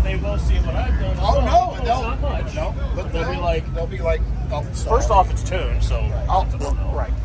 they will see what I've done. Oh no, not much. No, But they'll be like, oh, sorry. first off, it's tuned, so Oh, I don't know. right.